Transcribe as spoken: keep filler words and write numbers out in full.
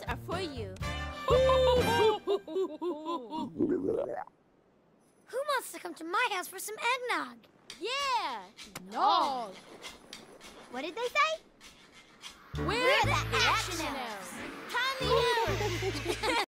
are for you. Who wants to come to my house for some eggnog? Yeah! No! What did they say? We're, We're the the Action Action Elves! Time to